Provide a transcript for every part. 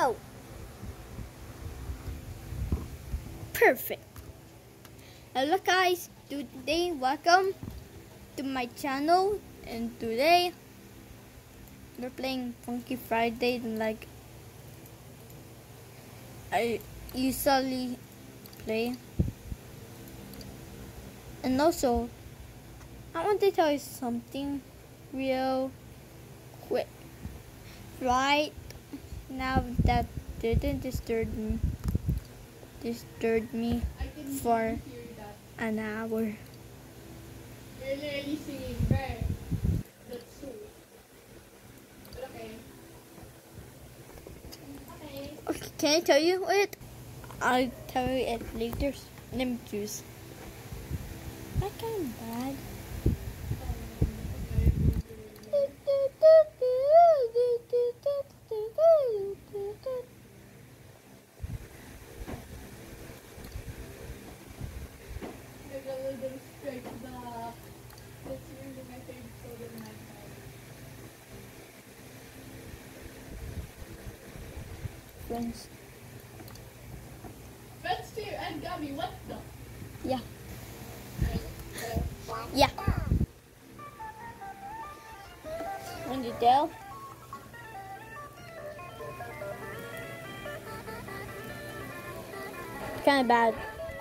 Oh, perfect. Hello guys, today welcome to my channel, and today we're playing Funky Friday like I usually play. And also, I want to tell you something real quick. Right now that didn't disturb me for an hour. You're literally singing, right? That's sweet. But okay. Okay, can I tell you it? I'll tell you it later. Let me choose. That kind of bad. There's a little bit of straight that's really my favorite song in my life. Friends. Friends too, and Gabby, what the? Yeah. Yeah. Want to tell? Kind of bad.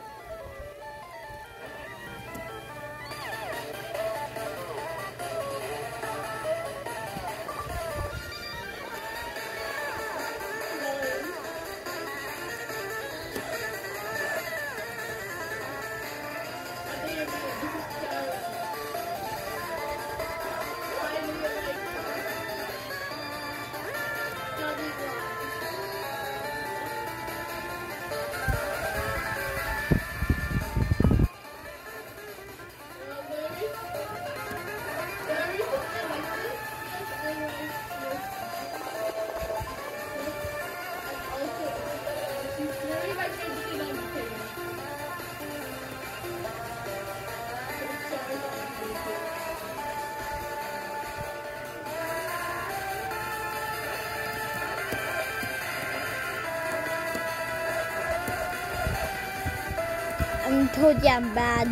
I told you I'm bad.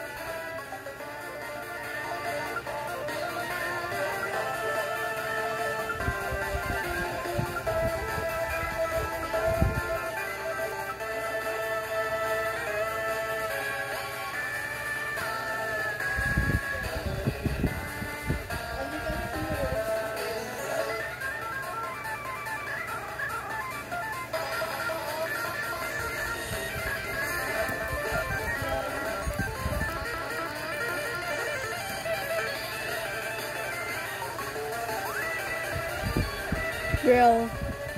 Bro.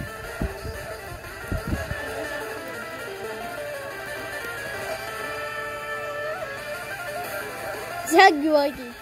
Jaguari.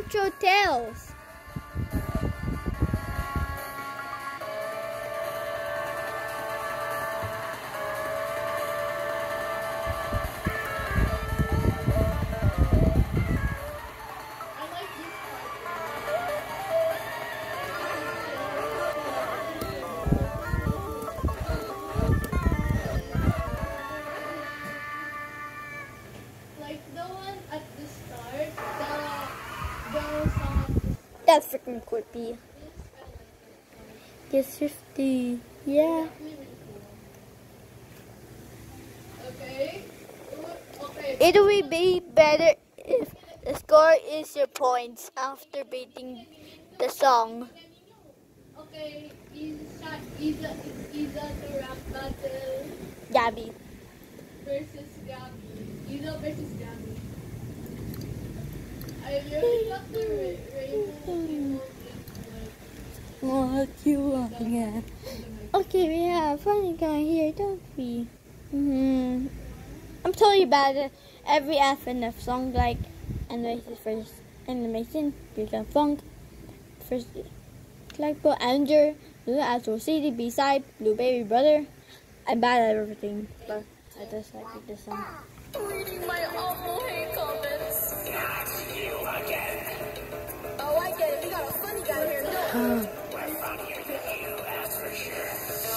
show tails. That's freaking creepy. Yes, 50. Yeah. Okay. It will be better if the score is your points after beating the song. Okay, is the rap battle Gabby. versus Gabby. Isa versus Gabby. I really love the rainbow What you want? Yeah. Okay, we have a funny guy here, don't we? I'm totally bad at every FNF song, like animation first, animation, Beacon Funk, first, like Anger, Blue Astro CD, B-side, Blueberry Brother. I'm bad at everything, but I just like this song. Reading my awful hate comments. That's you again. Oh, I get it. We got a funny guy here. No. We're funnier than you, that's for sure.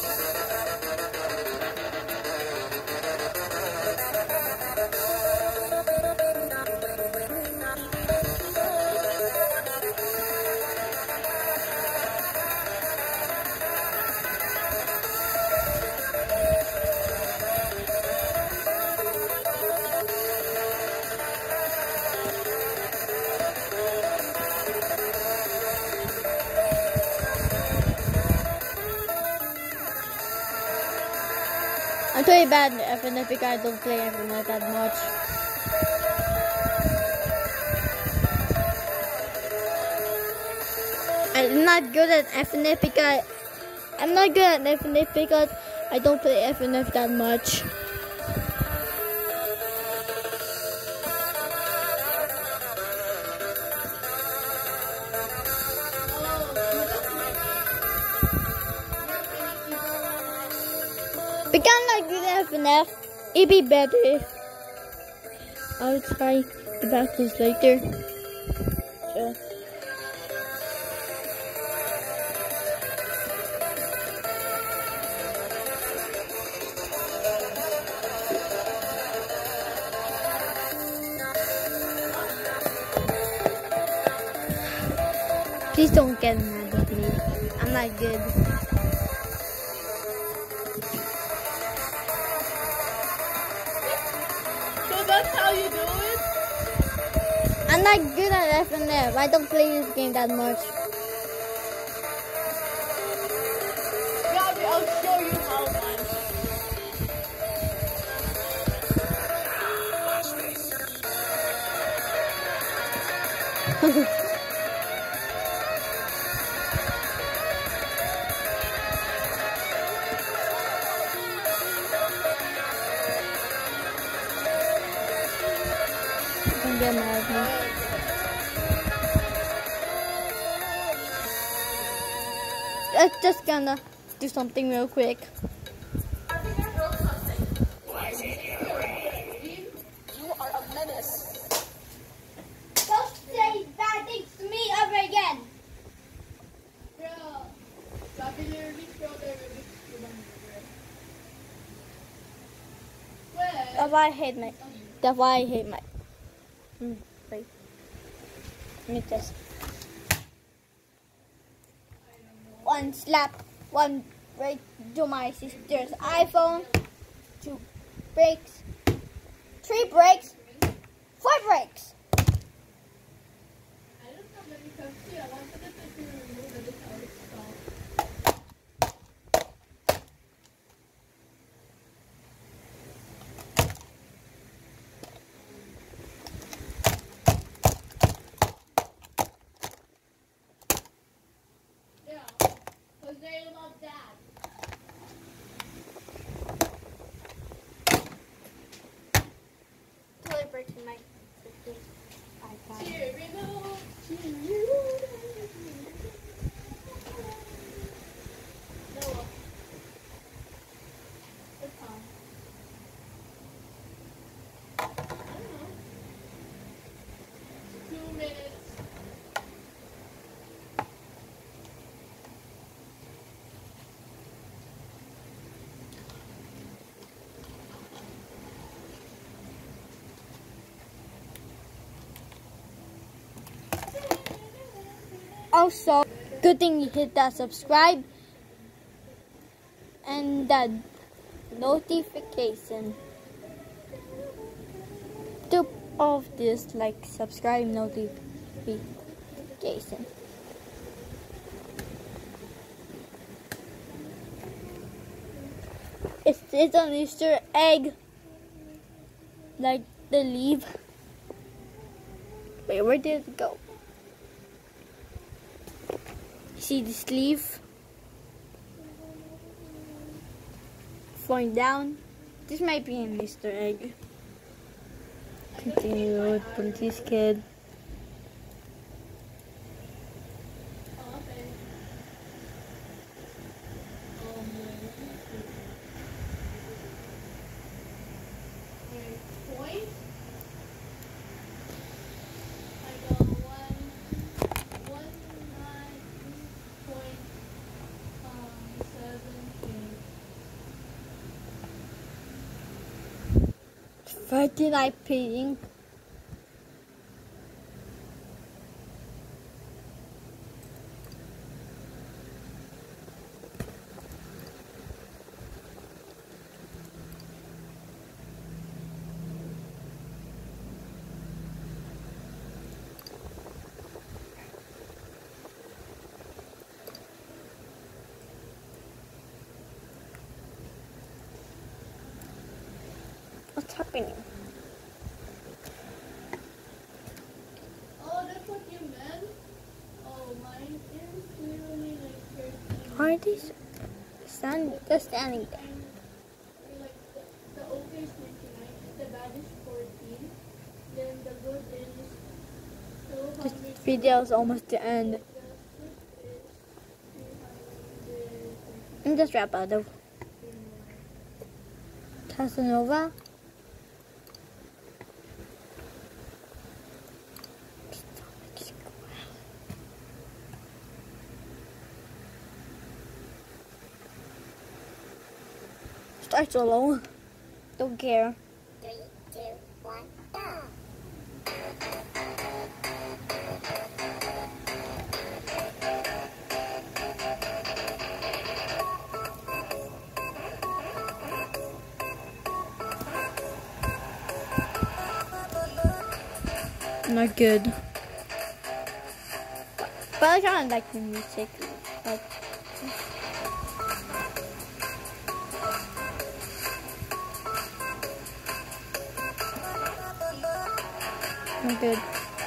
I'm totally bad at FNF because I don't play FNF that much. I'm not good at FNF because I don't play FNF that much. Because I'm not good at FNF, it'd be better if I would try to practice later. Sure. Please don't get mad at me. I'm not good. So that's how you do it? I'm not good at FNF. I don't play this game that much. Gabby, I'll show you how much. Don't get mad at me. Let's just gonna do something real quick. I think I broke something. What's in your brain? You are a menace. Don't say bad things to me ever again. Bro, sabi ni Rubik's Bro, Rubik's Cube ang number. Well, That's why I hate my. Wait. Let me test. One slap, one break to my sister's iPhone, 2 breaks, 3 breaks, 4 breaks. I don't know when it comes to I wanted to remove the decal stuff. Yeah, because they love that. Totally breaking my 15. I got it. Cheer it up. Noah. What time? I don't know. 2 minutes. Also, good thing you hit that subscribe and that notification. To all of this, like subscribe notification. It's an Easter egg, like the leaf. Wait, where did it go? See the sleeve falling down. This might be an Easter egg. Continue with Bunty's kid. Point. I go 39 peeing. What's happening? Oh, that's what you meant? Oh, mine is literally like 13. Why are these just standing there? Like the okay is 99, the bad is 14, then the good is 200. This video is almost to end. The good is 300. And just wrap out of Casanova. Start solo. Don't care. 3, 2, 1, go! Not good. But I kind of like the music. But not good.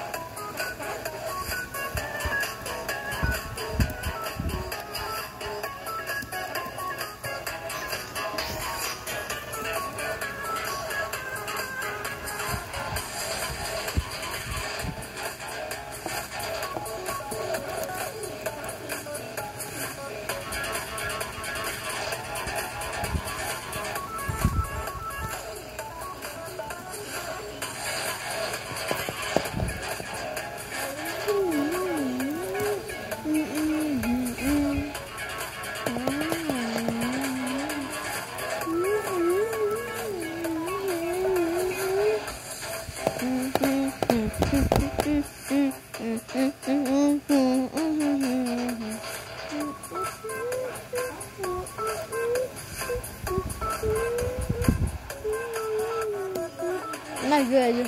Not good.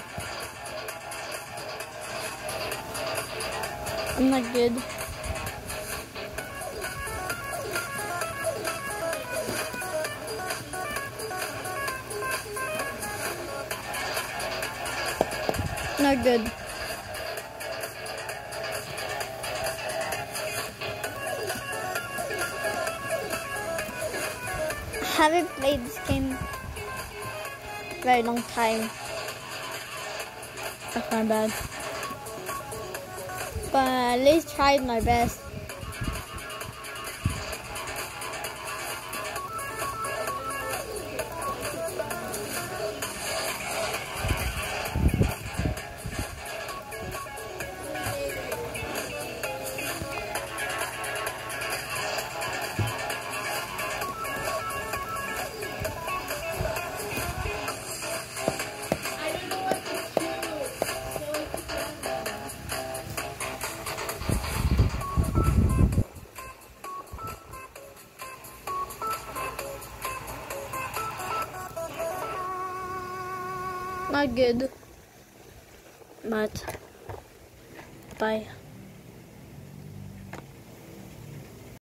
I'm not good. Not good. Haven't played this game very long time. That's my bad. but at least tried my best. Not good, but bye.